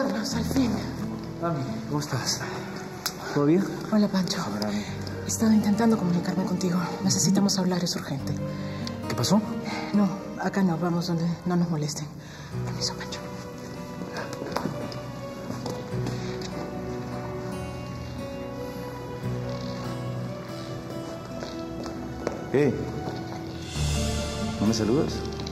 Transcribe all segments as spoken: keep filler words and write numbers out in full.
Carlos, al fin. Mami, ¿cómo estás? ¿Todo bien? Hola, Pancho. He estado intentando comunicarme contigo. Necesitamos hablar, es urgente. ¿Qué pasó? No, acá no. Vamos donde no nos molesten. Permiso, Pancho. ¿Qué? ¿No me saludas?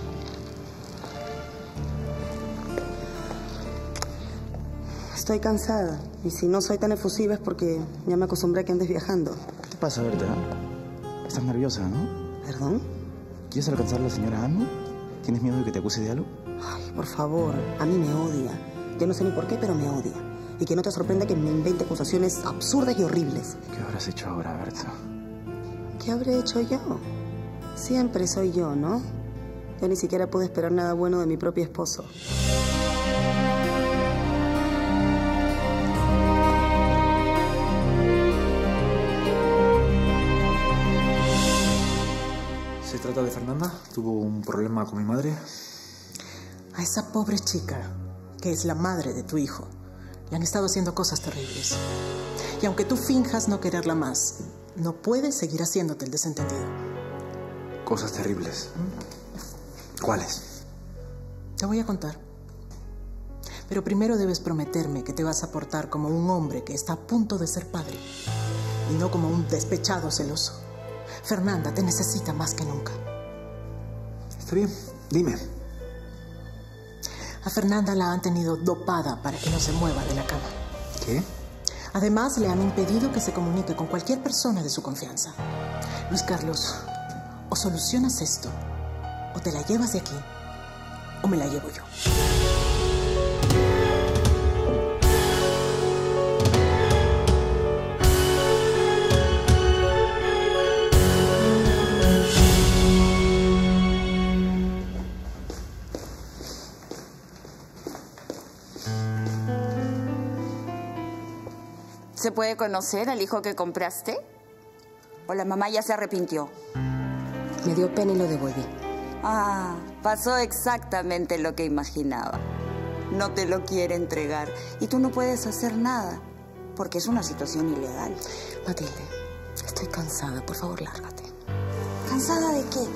Estoy cansada. Y si no soy tan efusiva es porque ya me acostumbré a que andes viajando. ¿Qué te pasa, Berta? Estás nerviosa, ¿no? ¿Perdón? ¿Quieres alcanzar a la señora Anu? ¿Tienes miedo de que te acuse de algo? Ay, por favor. A mí me odia. Yo no sé ni por qué, pero me odia. Y que no te sorprenda que me invente acusaciones absurdas y horribles. ¿Qué habrás hecho ahora, Berta? ¿Qué habré hecho yo? Siempre soy yo, ¿no? Yo ni siquiera pude esperar nada bueno de mi propio esposo. ¿Se trata de Fernanda? ¿Tuvo un problema con mi madre? A esa pobre chica, que es la madre de tu hijo, le han estado haciendo cosas terribles. Y aunque tú finjas no quererla más, no puedes seguir haciéndote el desentendido. Cosas terribles. ¿Mm? ¿Cuáles? Te voy a contar. Pero primero debes prometerme que te vas a portar como un hombre que está a punto de ser padre. Y no como un despechado celoso. Fernanda te necesita más que nunca. Está bien. Dime. A Fernanda la han tenido dopada para que no se mueva de la cama. ¿Qué? Además, le han impedido que se comunique con cualquier persona de su confianza. Luis Carlos, o solucionas esto, o te la llevas de aquí, o me la llevo yo. ¿Se puede conocer al hijo que compraste? ¿O la mamá ya se arrepintió? Me dio pena y lo devolví. Ah, pasó exactamente lo que imaginaba. No te lo quiere entregar y tú no puedes hacer nada porque es una situación ilegal. Matilde, estoy cansada. Por favor, lárgate. ¿Cansada de qué?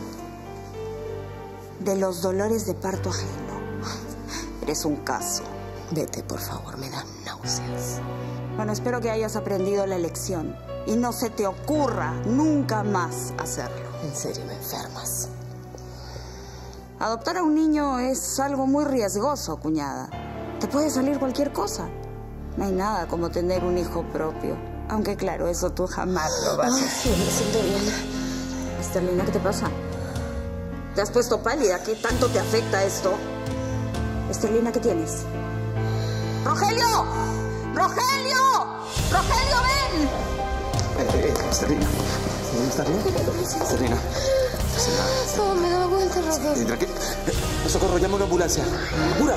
De los dolores de parto ajeno. Eres un caso. Vete, por favor. Me dan náuseas. Bueno, espero que hayas aprendido la lección y no se te ocurra nunca más hacerlo. En serio, me enfermas. Adoptar a un niño es algo muy riesgoso, cuñada. Te puede salir cualquier cosa. No hay nada como tener un hijo propio. Aunque claro, eso tú jamás lo vas a hacer. Sí, me siento bien. Esterlina, ¿qué te pasa? ¿Te has puesto pálida? ¿Qué tanto te afecta esto? Esterlina, ¿qué tienes? ¡Rogelio! ¡Rogelio! ¡Rogelio, ven! Eh, eh, Esterlina. ¿Estás bien? Esterlina. Todo me da vuelta, Rogelio. Tranquilo. Socorro, llama a una ambulancia. ¡Apura!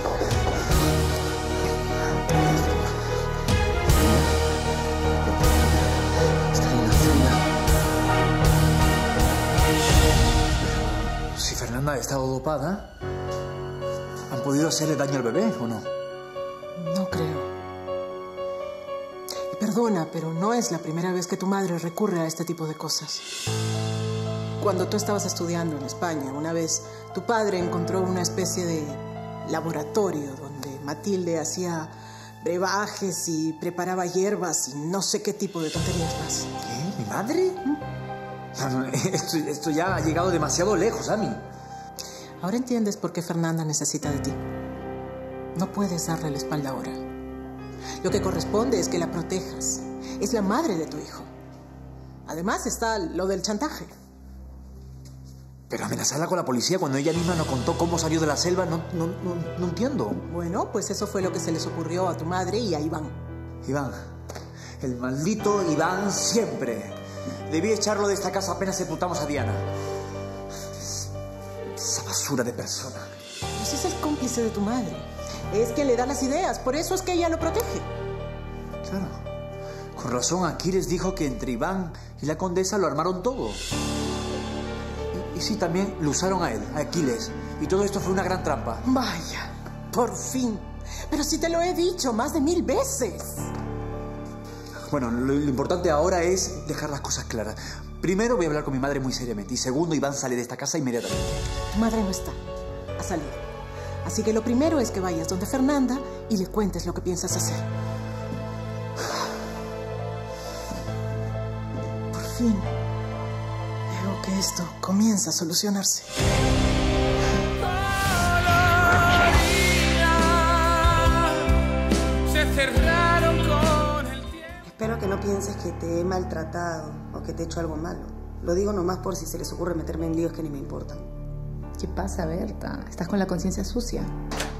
Esterlina, Esterlina. Si Fernanda ha estado dopada, ¿han podido hacerle daño al bebé o no? No creo. Y perdona, pero no es la primera vez que tu madre recurre a este tipo de cosas. Cuando tú estabas estudiando en España, una vez tu padre encontró una especie de laboratorio donde Matilde hacía brebajes y preparaba hierbas y no sé qué tipo de tonterías más. ¿Qué? ¿Mi madre? ¿Mm? Esto, esto ya ha llegado demasiado lejos, Ami. Ahora entiendes por qué Fernanda necesita de ti. No puedes darle la espalda ahora. Lo que corresponde es que la protejas. Es la madre de tu hijo. Además está lo del chantaje. Pero amenazarla con la policía cuando ella misma nos contó cómo salió de la selva, no, no, no, no entiendo. Bueno, pues eso fue lo que se les ocurrió a tu madre y a Iván. Iván. El maldito Iván siempre. Debí echarlo de esta casa apenas sepultamos a Diana. Esa basura de persona. Ese es el cómplice de tu madre. Es quien le da las ideas, por eso es que ella lo protege. Claro. Con razón, Aquiles dijo que entre Iván y la condesa lo armaron todo. Y, y sí, también lo usaron a él, a Aquiles. Y todo esto fue una gran trampa. Vaya, por fin. Pero si te lo he dicho más de mil veces. Bueno, lo, lo importante ahora es dejar las cosas claras. Primero voy a hablar con mi madre muy seriamente. Y segundo, Iván sale de esta casa inmediatamente. Tu madre no está. Ha salido. Así que lo primero es que vayas donde Fernanda y le cuentes lo que piensas hacer. Por fin, veo que esto comienza a solucionarse. Espero que no pienses que te he maltratado o que te he hecho algo malo. Lo digo nomás por si se les ocurre meterme en líos que ni me importan. ¿Qué pasa, Berta? ¿Estás con la conciencia sucia?